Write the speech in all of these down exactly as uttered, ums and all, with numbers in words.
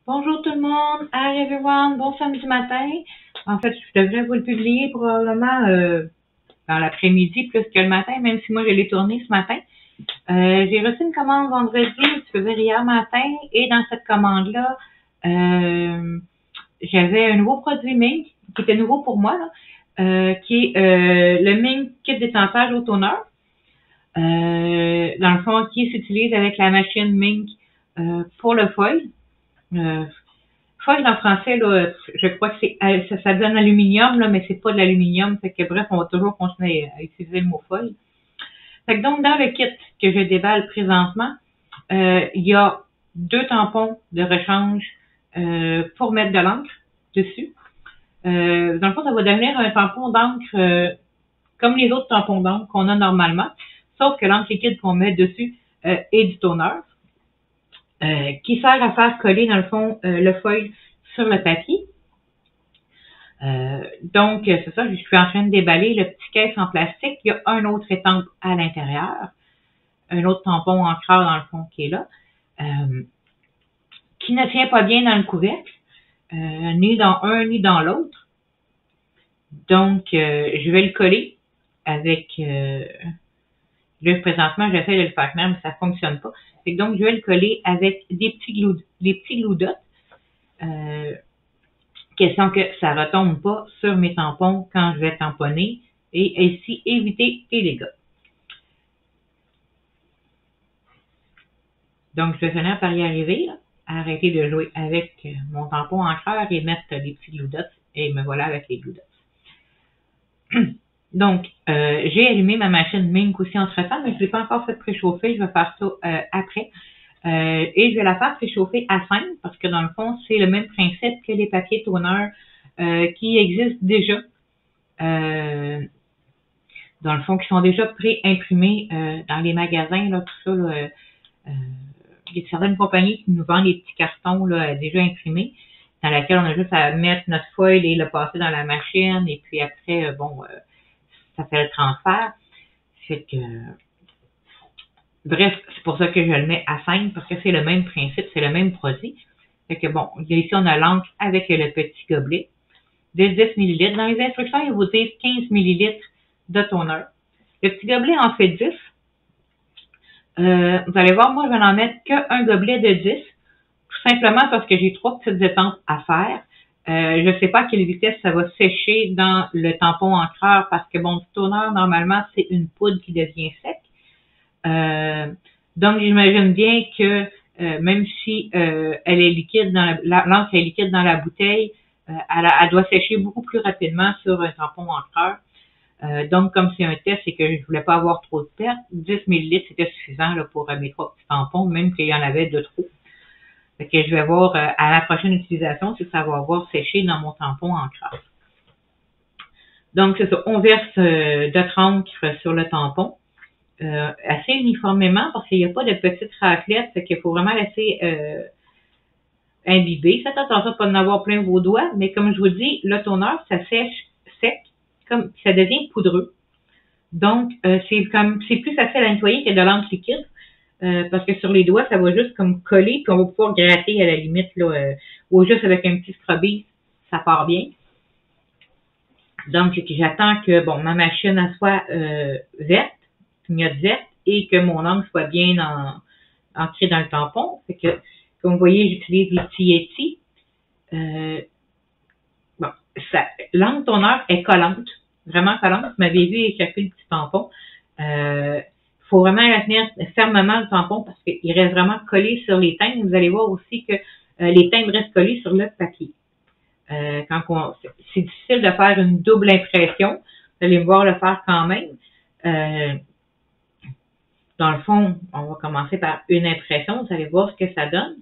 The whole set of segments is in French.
Bonjour tout le monde, hi everyone, bon samedi matin. En fait, je devrais vous le publier probablement euh, dans l'après-midi plus que le matin, même si moi je l'ai tourné ce matin. Euh, j'ai reçu une commande vendredi, je faisais hier matin, et dans cette commande-là, euh, j'avais un nouveau produit Mink, qui était nouveau pour moi, là, euh, qui est euh, le Mink Kit d'étampage au toner. Euh, dans le fond, qui s'utilise avec la machine Mink euh, pour le foil. Euh, Foil en français, là, je crois que c'est ça, ça donne aluminium, là, mais c'est pas de l'aluminium. Fait que bref, on va toujours continuer à utiliser le mot foil. Fait que donc, dans le kit que je déballe présentement, euh, il y a deux tampons de rechange euh, pour mettre de l'encre dessus. Euh, dans le fond, ça va devenir un tampon d'encre euh, comme les autres tampons d'encre qu'on a normalement, sauf que l'encre liquide qu'on met dessus euh, est du toner. Euh, qui sert à faire coller, dans le fond, euh, le foil sur le papier. Euh, donc, c'est ça, je suis en train de déballer le petit caisse en plastique. Il y a un autre étampe à l'intérieur, un autre tampon encreur, dans le fond, qui est là, euh, qui ne tient pas bien dans le couvercle, euh, ni dans un, ni dans l'autre. Donc, euh, je vais le coller avec... Euh, là, présentement, j'essaie de le faire même, mais ça fonctionne pas. Fait que donc, je vais le coller avec des petits glue, des petits glue dots. Euh, question que ça retombe pas sur mes tampons quand je vais tamponner et ainsi éviter les dégâts. Donc, je vais finir par y arriver, là, à arrêter de jouer avec mon tampon encreur et mettre des petits glue dots et me voilà avec les glue dots. Donc, euh, j'ai allumé ma machine Mink aussi entre-temps, mais je ne l'ai pas encore fait préchauffer. Je vais faire ça euh, après. Euh, et je vais la faire préchauffer à cinq parce que dans le fond, c'est le même principe que les papiers toner euh, qui existent déjà. Euh, dans le fond, qui sont déjà pré-imprimés euh, dans les magasins, là, tout ça. Là, euh, il y a certaines compagnies qui nous vendent des petits cartons là, déjà imprimés, dans lesquels on a juste à mettre notre foil et le passer dans la machine, et puis après, euh, bon, euh, ça fait le transfert. Fait que, bref, c'est pour ça que je le mets à cinq, parce que c'est le même principe, c'est le même produit. Fait que bon, ici, on a l'encre avec le petit gobelet de dix millilitres. Dans les instructions, ils vous disent quinze millilitres de toner. Le petit gobelet en fait dix. Euh, vous allez voir, moi, je vais en mettre qu'un gobelet de dix, tout simplement parce que j'ai trois petites étampes à faire. Euh, je ne sais pas à quelle vitesse ça va sécher dans le tampon encreur parce que, bon, du toner, normalement, c'est une poudre qui devient sec. Euh, donc, j'imagine bien que euh, même si euh, elle est liquide dans la, l'encre est liquide dans la bouteille, euh, elle, elle doit sécher beaucoup plus rapidement sur un tampon encreur. Euh, donc, comme c'est un test et que je ne voulais pas avoir trop de pertes, dix millilitres, c'était suffisant là, pour euh, mes trois petits tampons, même qu'il y en avait de trop. Fait que je vais voir euh, à la prochaine utilisation si ça va avoir séché dans mon tampon encreur. Donc, c'est ça. On verse euh, de l'encre sur le tampon. Euh, assez uniformément parce qu'il n'y a pas de petites raclettes, fait qu'il faut vraiment laisser euh, imbiber. Faites attention de pas en avoir plein vos doigts, mais comme je vous dis, le toner, ça sèche sec, comme ça devient poudreux. Donc, euh, c'est comme c'est plus facile à nettoyer que de l'encre liquide. Euh, parce que sur les doigts, ça va juste comme coller, puis on va pouvoir gratter à la limite, là, euh, ou juste avec un petit scrubby, ça part bien. Donc, j'attends que bon ma machine elle soit euh, verte, clignote verte, et que mon encre soit bien en, ancrée dans le tampon. Fait que, comme vous voyez, j'utilise les petits Yeti. Euh, bon, ça, l'encre toner est collante, vraiment collante. Vous m'avez vu échapper le petit tampon. Euh, faut vraiment la tenir fermement le tampon parce qu'il reste vraiment collé sur les timbres. Vous allez voir aussi que euh, les timbres restent collés sur le papier. Euh, quand on, c'est difficile de faire une double impression. Vous allez me voir le faire quand même. Euh, dans le fond, on va commencer par une impression. Vous allez voir ce que ça donne.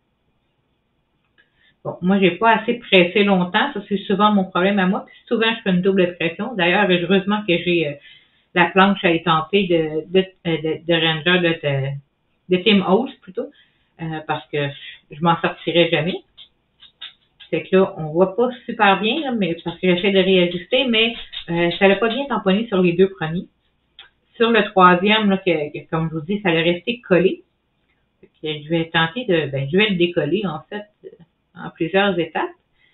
Bon, moi, j'ai pas assez pressé longtemps. Ça, c'est souvent mon problème à moi. Puis souvent, je fais une double impression. D'ailleurs, heureusement que j'ai euh, la planche à étamper de, de, de, de Ranger, de, de, de Tim Holtz plutôt, euh, parce que je m'en sortirais jamais. Fait que là, on voit pas super bien, là, mais parce que j'essaie de réajuster, mais euh, ça n'a pas bien tamponné sur les deux premiers. Sur le troisième, là, que, que, comme je vous dis, ça allait rester collé. Fait que je vais tenter de, ben, je vais le décoller, en fait. en plusieurs étapes.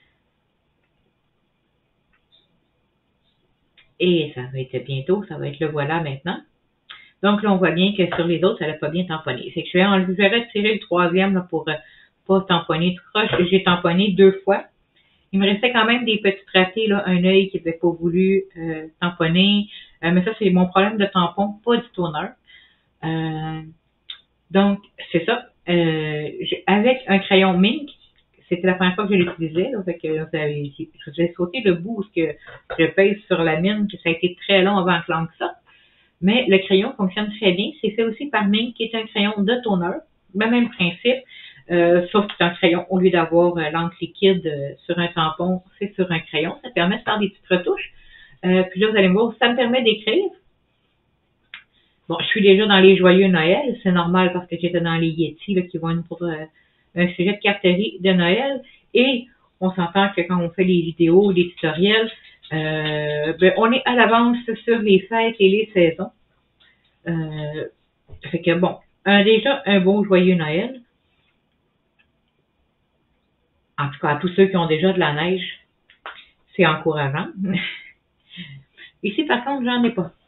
Et ça va être bientôt, ça va être le voilà maintenant. Donc là, on voit bien que sur les autres, ça n'a pas bien tamponné. C'est que je vais, enlever, je vais retirer le troisième là, pour euh, pas tamponner tout croche. J'ai tamponné deux fois. Il me restait quand même des petits ratés, là, un œil qui n'avait pas voulu euh, tamponner. Euh, mais ça, c'est mon problème de tampon, pas du toner. Euh, donc, c'est ça. Euh, avec un crayon Mink, c'était la première fois que je l'utilisais. Fait que vous avez, je vous ai sauté le bout où que je pèse sur la mine, que ça a été très long avant que l'encre sorte. Mais le crayon fonctionne très bien. C'est fait aussi par Mink, qui est un crayon de toner. Le même principe, euh, sauf que c'est un crayon, au lieu d'avoir euh, l'encre liquide euh, sur un tampon, c'est sur un crayon. Ça permet de faire des petites retouches. Euh, puis là, vous allez me voir, ça me permet d'écrire. Bon, je suis déjà dans les joyeux Noël. C'est normal parce que j'étais dans les Yeti là, qui vont être pour euh, un sujet de carterie de Noël. Et on s'entend que quand on fait les vidéos, les tutoriels, euh, ben, on est à l'avance sur les fêtes et les saisons. Euh, fait que bon, un, déjà un beau joyeux Noël. En tout cas, à tous ceux qui ont déjà de la neige, c'est encourageant. Ici, par contre, j'en ai pas.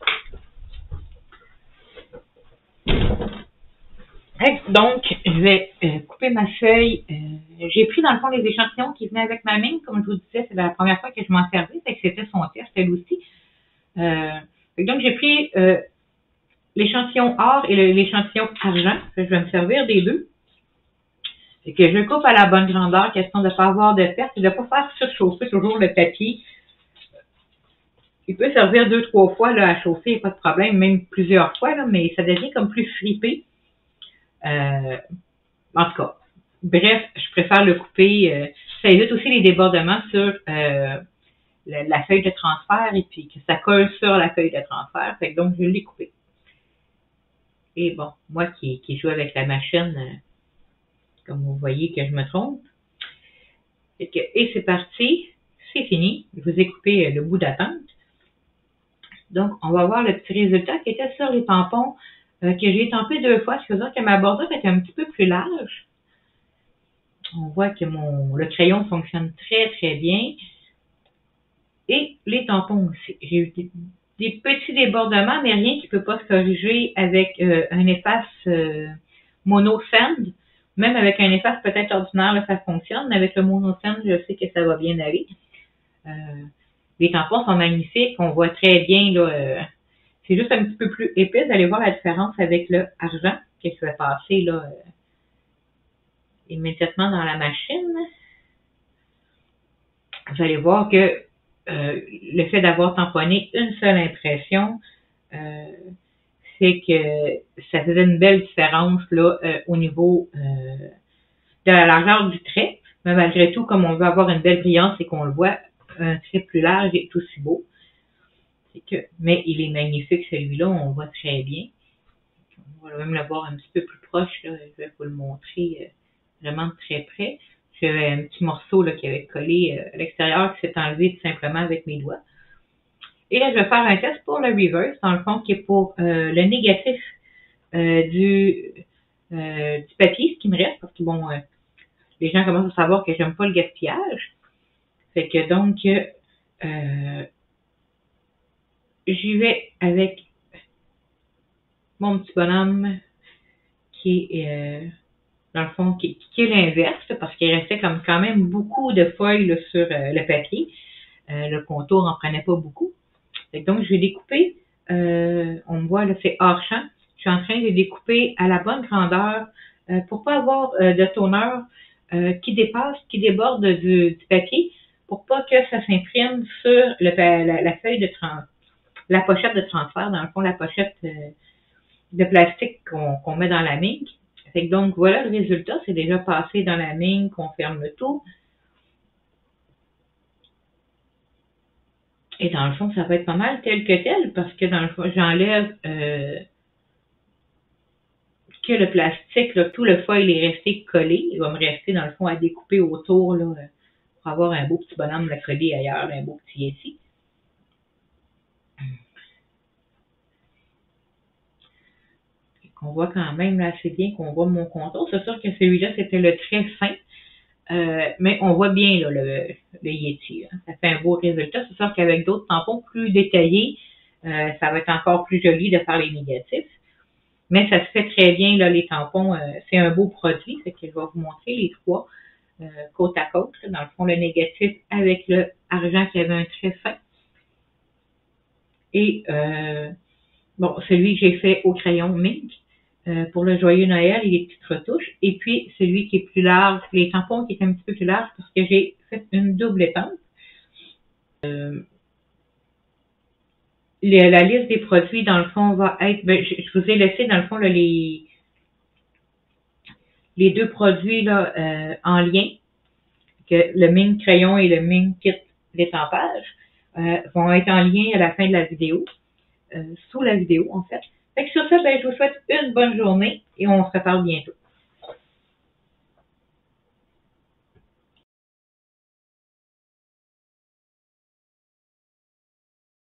Donc, je vais euh, couper ma feuille. Euh, j'ai pris dans le fond les échantillons qui venaient avec ma mine. Comme je vous disais, c'est la première fois que je m'en servais. Fait que c'était son test, elle aussi. Euh, donc, j'ai pris euh, l'échantillon or et l'échantillon argent. Je vais me servir des deux. Fait que je coupe à la bonne grandeur, question de ne pas avoir de perte et de ne pas faire surchauffer toujours le papier. Il peut servir deux, trois fois là, à chauffer, pas de problème, même plusieurs fois, là, mais ça devient comme plus fripé. Euh, en tout cas, bref, je préfère le couper. Euh, ça évite aussi les débordements sur euh, la, la feuille de transfert et puis que ça colle sur la feuille de transfert. Fait que donc, je l'ai coupé. Et bon, moi qui, qui joue avec la machine, euh, comme vous voyez que je me trompe. Et, que, et c'est parti, c'est fini. Je vous ai coupé euh, le bout d'attente. Donc, on va voir le petit résultat qui était sur les tampons euh, que j'ai tampé deux fois, ce qui veut dire que ma bordure était un petit peu plus large. On voit que mon le crayon fonctionne très, très bien. Et les tampons aussi. J'ai eu des, des petits débordements, mais rien qui ne peut pas se corriger avec euh, un efface euh, mono sand. Même avec un efface peut-être ordinaire, là, ça fonctionne. Mais avec le mono sand, je sais que ça va bien aller. Euh, les tampons sont magnifiques. On voit très bien, là, euh, c'est juste un petit peu plus épais. Vous allez voir la différence avec le argent que je vais passer là, euh, immédiatement dans la machine. Vous allez voir que euh, le fait d'avoir tamponné une seule impression, euh, c'est que ça faisait une belle différence là, euh, au niveau euh, de la largeur du trait. Mais malgré tout, comme on veut avoir une belle brillance et qu'on le voit, un trait plus large est aussi beau. C'est que, mais il est magnifique celui-là, on voit très bien. On va même le voir un petit peu plus proche, là. Je vais vous le montrer euh, vraiment de très près. J'avais un petit morceau là, qui avait collé euh, à l'extérieur qui s'est enlevé tout simplement avec mes doigts. Et là, je vais faire un test pour le reverse, dans le fond, qui est pour euh, le négatif euh, du, euh, du papier, ce qui me reste, parce que bon, euh, les gens commencent à savoir que j'aime pas le gaspillage. Fait que donc, euh, j'y vais avec mon petit bonhomme qui est, euh, dans le fond, qui, qui est l'inverse, parce qu'il restait comme quand même beaucoup de feuilles là, sur euh, le papier. Euh, le contour en prenait pas beaucoup. Fait que donc, je vais découper, euh, on me voit là, c'est hors champ. Je suis en train de découper à la bonne grandeur euh, pour pas avoir euh, de toner euh, qui dépasse, qui déborde du, du papier, pour pas que ça s'imprime sur le, la, la feuille de trans, la pochette de transfert, dans le fond, la pochette euh, de plastique qu'on qu'on met dans la mine. Fait que donc, voilà le résultat. C'est déjà passé dans la mine, qu'on ferme le tout. Et dans le fond, ça va être pas mal tel que tel, parce que dans le fond, j'enlève euh, que le plastique, là, tout le foil est resté collé. Il va me rester, dans le fond, à découper autour là, pour avoir un beau petit bonhomme là, collé ailleurs, un beau petit Yeti. On voit quand même là, assez bien qu'on voit mon contour. C'est sûr que celui-là, c'était le très fin. Euh, mais on voit bien là, le, le Yeti. Hein. Ça fait un beau résultat. C'est sûr qu'avec d'autres tampons plus détaillés, euh, ça va être encore plus joli de faire les négatifs. Mais ça se fait très bien, là, les tampons. Euh, c'est un beau produit. Fait que je vais vous montrer les trois euh, côte à côte. Là. Dans le fond, le négatif avec le argent qui avait un trait fin. Et euh, bon, celui que j'ai fait au crayon Mink. Euh, pour le joyeux Noël, il y a des petites retouches. Et puis, celui qui est plus large, les tampons qui est un petit peu plus large parce que j'ai fait une double épingle. Euh, les, la liste des produits, dans le fond, va être... Ben, je, je vous ai laissé, dans le fond, là, les, les deux produits là, euh, en lien. Que le Mink crayon et le Mink kit d'étampage euh, vont être en lien à la fin de la vidéo. Euh, sous la vidéo, en fait. Fait que sur ça, ben, je vous souhaite une bonne journée et on se reparle bientôt.